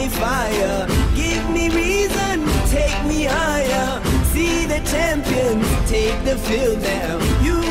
me fire. Give me reason, take me higher. See the champions take the field now. You